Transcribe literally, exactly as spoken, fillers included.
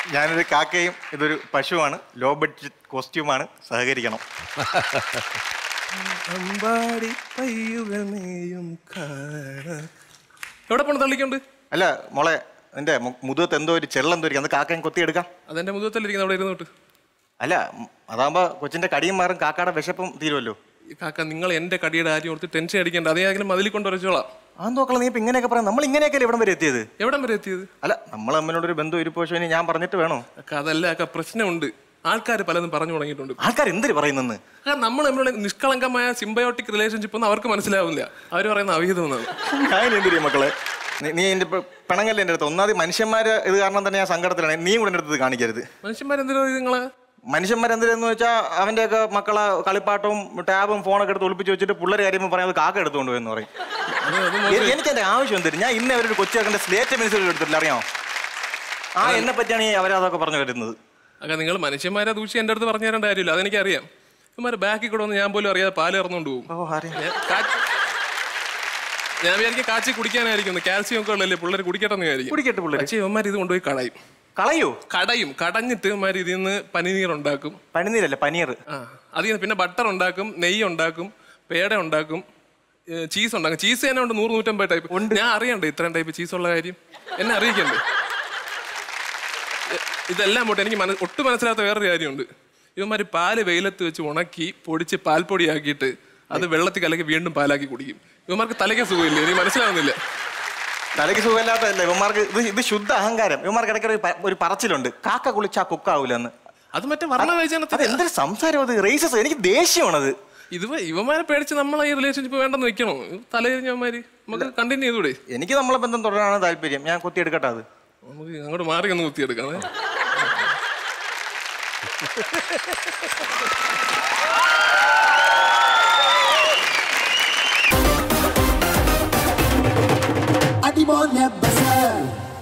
ഞാനൊരു കാക്കയും ഇതൊരു പശുവാണ്. ലോ ബഡ്ജറ്റ് കോസ്റ്റ്യൂമാണ്. സഹകരിക്കണം. എവിടെ പോണ തള്ളിക്കൊണ്ട്? അല്ല മോളെ, എന്റെ മുതുകത്ത് എന്തോ ഒരു ചെള്ളെന്തോ ഇരിക്കും. അത് കാക്കയും കൊത്തി എടുക്കാം. അതെന്റെ മുതുകത്തല്ലിരിക്കുന്ന അവിടെ ഇരുന്നോട്ട്. അല്ല അതാകുമ്പോ കൊച്ചിന്റെ കടിയും മാറും, കാക്കയുടെ വിശപ്പും തീരുമല്ലോ. കാക്ക, നിങ്ങൾ എന്റെ കടിയുടെ കാര്യം ഓർത്ത് ടെൻഷൻ അടിക്കേണ്ട. അത് ഞാൻ മതിൽ കൊണ്ട് വരച്ചോളാം. അതൊക്കെ നീ ഇപ്പൊ ഇങ്ങനെയൊക്കെ പറയാം. നമ്മൾ ഇങ്ങനെയൊക്കെ എവിടം വരെ എത്തിയത്? എവിടം വരെ എത്തിയത്? അല്ല നമ്മൾ തമ്മിലൊരു ബന്ധം ഇരിപ്പോശോ ഞാൻ പറഞ്ഞിട്ട് വേണോ? അതല്ല അക്ക, പ്രശ്നമുണ്ട്. ആൾക്കാർ പലതും പറഞ്ഞു തുടങ്ങിയിട്ടുണ്ട്. ആൾക്കാർ എന്തിനു പറയുന്നെന്ന്? നമ്മൾ നമ്മളുടെ നിഷ്കളങ്കമായ സിംബയോട്ടിക് റിലേഷൻഷിപ്പ് ഒന്നും അവർക്ക് മനസ്സിലാവില്ല. അവർ പറയുന്ന അവിഹിതം എന്നാണ്. ഞാൻ എന്തിരിക്കും മക്കളെ, നീ എന്റെ പിണങ്ങല്ലേ എൻ്റെ അടുത്ത്. ഒന്നാമത് മനുഷ്യന്മാര് ഇത് കാരണം തന്നെ ഞാൻ സങ്കടത്തിലാണ്. നീയും കൂടെ എൻ്റെ അടുത്ത് കാണിക്കരുത്. മനുഷ്യന്മാരെന്തിനോ നിങ്ങളെ മനുഷ്യന്മാരെന്തിനെന്ന് വെച്ചാൽ അവൻ്റെയൊക്കെ മക്കളെ കളിപ്പാട്ടവും ടാബും ഫോണൊക്കെ എടുത്ത് ഒളിപ്പിച്ച് വെച്ചിട്ട് പിള്ളേരെ കാര്യമ്പോൾ പറയാം കാക്ക എടുത്തുകൊണ്ട് പോയെന്ന് പറയും. എനിക്ക് എൻ്റെ ആവശ്യം തരും. ഞാൻ ഇന്ന അവരൊരു കൊച്ചിയാക്കൻ്റെ സ്ലേറ്റ് പെൻസിൽ എടുത്തിട്ടില്ല, അറിയാമോ? ആ എന്നെ പറ്റിയാണ് ഈ അവരതൊക്കെ പറഞ്ഞു വരുന്നത്. അല്ല, നിങ്ങൾ മനുഷ്യന്മാരെ ദൂഷി എൻ്റെ അടുത്ത് പറഞ്ഞു തരേണ്ട കാര്യമില്ല. അതെനിക്കറിയാം. ഇവന്മാർ ബാക്കിൽ കൂടെ വന്ന് ഞാൻ പോലും അറിയാതെ പാല് ഇറന്നുകൊണ്ട് പോകും. ഞാൻ വിചാരിക്കും കാച്ചി കുടിക്കാനായിരിക്കും. കാൽസ്യം ഒക്കെ ഉള്ളല്ലേ പിള്ളേർ കുടിക്കട്ടെന്ന് വിചാരിക്കും. കുടിക്കട്ടെ പിള്ളേർ. പക്ഷേ ഇവന്മാർ ഇത് കൊണ്ടുപോയി കളയും. കളയോ? കടയും. കടഞ്ഞിട്ട് ഇവന്മാർ ഇതിൽ നിന്ന് പനിനീർ ഉണ്ടാക്കും. പനിനീരല്ല, പനീർ. ആ, അതിൽ നിന്ന് പിന്നെ ബട്ടർ ഉണ്ടാക്കും, നെയ്യ് ഉണ്ടാക്കും, പേട ഉണ്ടാക്കും, ചീസ് ഉണ്ടാക്കും. ചീസ് തന്നെ ഉണ്ട് നൂറ് നൂറ്റമ്പത് ടൈപ്പ് ഉണ്ട്. ഞാൻ അറിയണ്ടേ ഇത്രയും ടൈപ്പ് ചീസുള്ള കാര്യം? എന്നെ അറിയിക്കണ്ടേ? ഇതെല്ലാം പോട്ടെ, എനിക്ക് മന ഒട്ടും മനസ്സിലാത്ത വേറൊരു കാര്യമുണ്ട്. ഇവന്മാർ പാല് വെയിലത്ത് വെച്ച് ഉണക്കി പൊടിച്ച് പാൽപ്പൊടിയാക്കിയിട്ട് അത് വെള്ളത്തിൽ കലക്കി വീണ്ടും പാലാക്കി കുടിക്കും. ഇവന്മാർക്ക് തലയ്ക്ക് സുഖമില്ല. എനിക്ക് മനസ്സിലാവുന്നില്ല. തലയ്ക്ക് സുഖമില്ലാത്തതല്ല ഇവന്മാർക്ക്. ഇത് ഇത് ശുദ്ധ അഹങ്കാരം. ഇവന്മാർക്ക് ഇടയ്ക്ക് ഒരു പറച്ചിലുണ്ട്, കാക്ക കുളിച്ചാ കുക്കാവൂലെന്ന്. അത് മറ്റേ വർണ്ണ വേചനത്തിൽ എന്തൊരു സംസാരം അത്. റേസസ്. എനിക്ക് ദേഷ്യമാണത്. ഇത് ഇവന്മാരെ പേടിച്ച് നമ്മളെ ഈ റിലേഷൻഷിപ്പ് വേണ്ടെന്ന് വെക്കണോ? തലതിരിഞ്ഞവന്മാര് നമുക്ക് കണ്ടിന്യൂ ചെയ്തൂടെ? എനിക്ക് നമ്മളെ ബന്ധം തുടരാനാണ് താല്പര്യം. ഞാൻ കുത്തിയെടുക്കട്ടെ. അത് നമുക്ക് അങ്ങോട്ട് മാറി ഒന്ന് കുത്തിയെടുക്കാം. Mone,